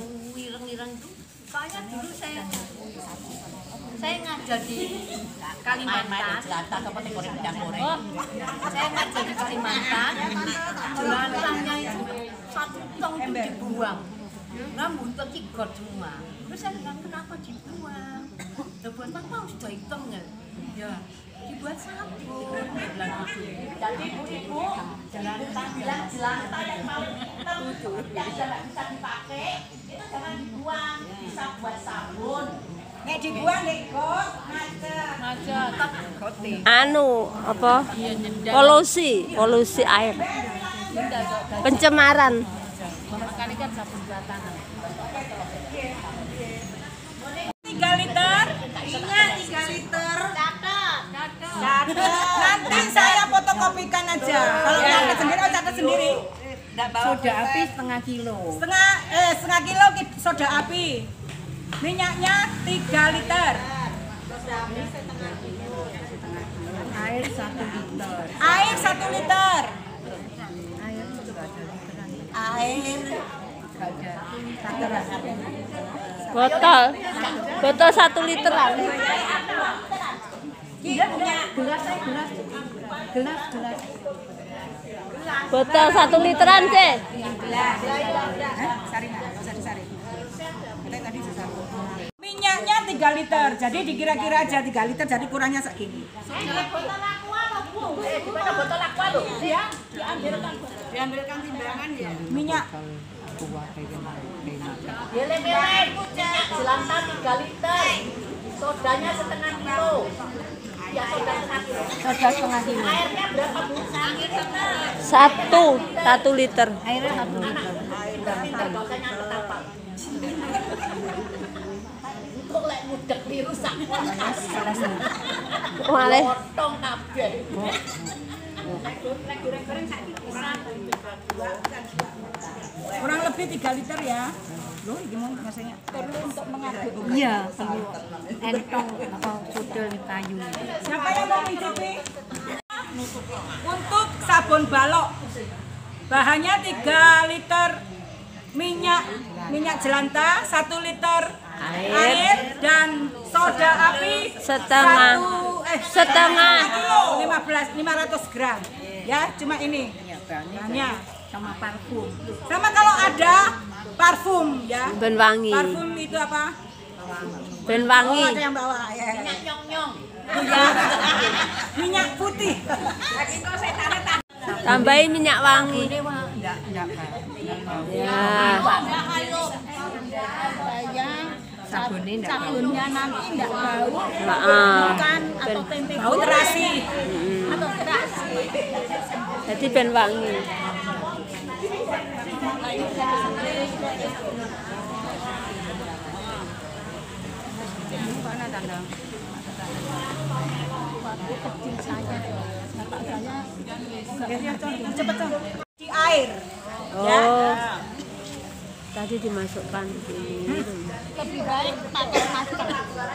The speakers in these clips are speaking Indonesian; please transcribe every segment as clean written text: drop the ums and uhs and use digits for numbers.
ireng-ireng itu. Soalnya dulu saya ngajar di Kalimantan. Saya ngajar di Kalimantan. Jelantahnya itu satu tong itu dibuang. Rambut terkigot semua. Terus saya bilang kenapa dibuang? Buat apa sudah hitam ya? Dibuat sabun. Jadi ibu jelantah yang mau tertutup yang tidak bisa dipakai itu jangan dibuang, bisa buat sabun. Nek dibuang nek kok ngajar. Anu apa? Polusi air. Pencemaran. Makanya kan sabun tangan. 3 liter, ingat 3 liter. Nanti saya fotokopikan aja. Kalau catat sendiri, catat sendiri. Soda api setengah kilo. Setengah kilo soda api. Minyaknya 3 liter. Air 1 liter. Air 1 liter. Botol 1 literan. Gelas. Botol 1 literan, Cek. Minyaknya 3 liter. Jadi dikira-kira aja 3 liter, jadi kurangnya segini. Diambilkan timbangan ya. Minyak. Jelantah 3 liter. Sodanya setengah kilo. Ya soda setengah kilo. Airnya berapa Bu? 1 liter. Airnya 1 liter. Kok lek mudek dirusak. Malih. Potong kabeh. Kurang lebih 3 liter ya. Loh, gimana rasanya? Perlu untuk mengaduk. Iya, perlu entong atau pudel kayu. Siapa yang mau mencicipi? Untuk sabun balok, bahannya 3 liter minyak jelantah, 1 liter air dan soda api Setengah kilo 500 gram. Ya, cuma ini. Bahannya Sama parfum. sama kalau ada parfum ya. Ben wangi. Parfum itu apa? Ben Oh, wangi. ada yang bawa ya. Minyak nyong-nyong. Minyak putih. Tambahin minyak wangi. Enggak. Ya. Sabunnya nanti enggak bau. Heeh. Bukan atau tempe Bau terasi. atau terasi. Jadi ben wangi. Cepet di air. Oh. Tadi dimasukkan di sini. Lebih baik pakai masker.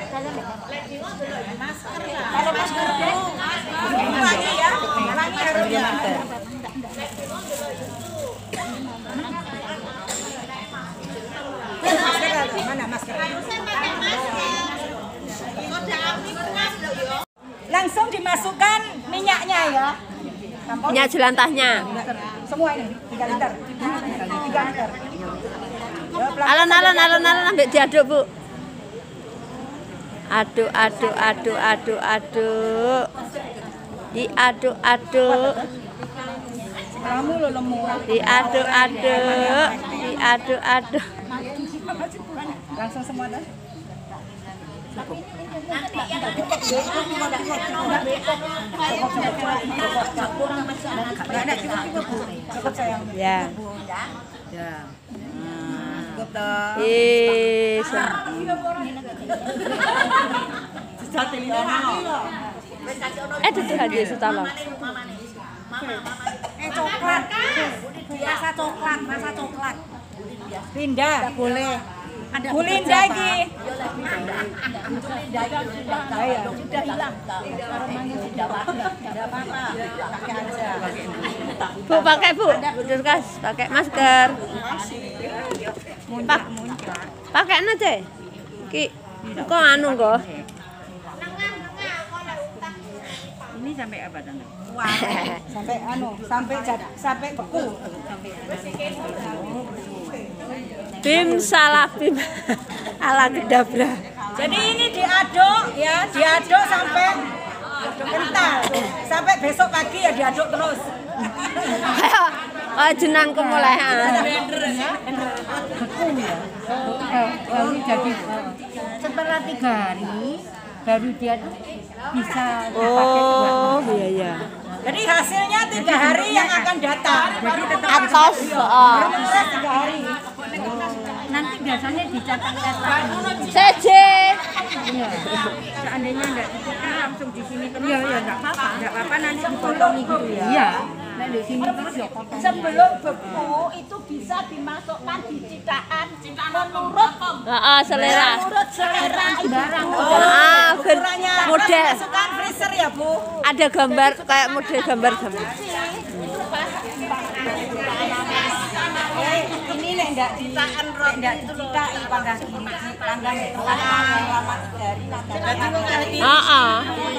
Kalau masker wangi ya, wangi harusnya. Masker mana masker? Langsung dimasukkan minyaknya ya. Minyak jelantahnya. Semua ini 3 liter. 3 liter. Alon-alon ambek diaduk, Bu. Aduk. Diaduk. Kamu lo lemu. Diaduk. Langsung semua dah. Cukup sayang. Ya. Ya. Cukup dah. Itu hadiah setolong. Coklat. Rasa coklat. Linda. Tidak boleh. Bu Linda iki. Sudah hilang. Bu pakai, Bu. Durkas pakai masker. Muncak. Pakainya Cek. Ki kok anu kok. Ini sampai apa tante? sampai beku. Bim salah bim. Ala kedabra. Jadi ini diaduk ya, diaduk sampai kental. Sampai besok pagi ya diaduk terus. Oh jenang kemulehan. Baru jadi setelah 3 hari baru dia bisa dipakai buat Oh iya iya. Jadi hasilnya 3 hari yang akan datang. Atos. Oh. Proses 3 hari. nanti biasanya dicatat-catat. Seje. Seandainya enggak ditukar langsung di sini terus. Iya, enggak apa-apa. Enggak apa-apa nanti dipotong gitu ya. Iya. Nah, di sini terus ya potong. Sebelum beku itu bisa dimasukkan di citakan menurut Selera. selera barang. Ukurannya Model. masukkan freezer ya, Bu. Ada gambar kayak model gambar-gambar. Ini nek ndak ditakan rok ndak dicitaki panggang gini, panggang lama 3 hari. Heeh.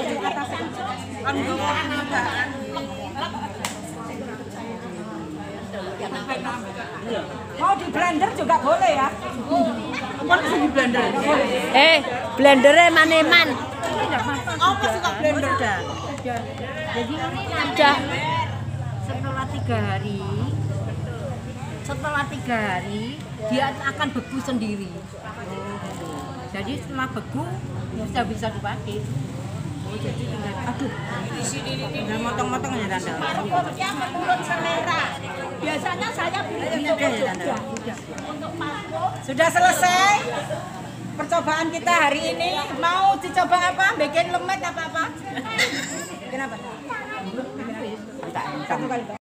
Mau di blender juga boleh ya. Blendernya maneman. Oh, masuk ke blender dah. Jadi ini nanti Udah. setelah 3 hari dia akan beku sendiri. Jadi setelah beku bisa dipakai. Tinggal motong-motong ya, Tante. Parfumnya menurut selera. Biasanya saya beli di toko Jogja. Untuk parfum Sudah selesai percobaan kita hari ini. Mau dicoba apa? Bikin lemet apa-apa? Kenapa? Satu kali.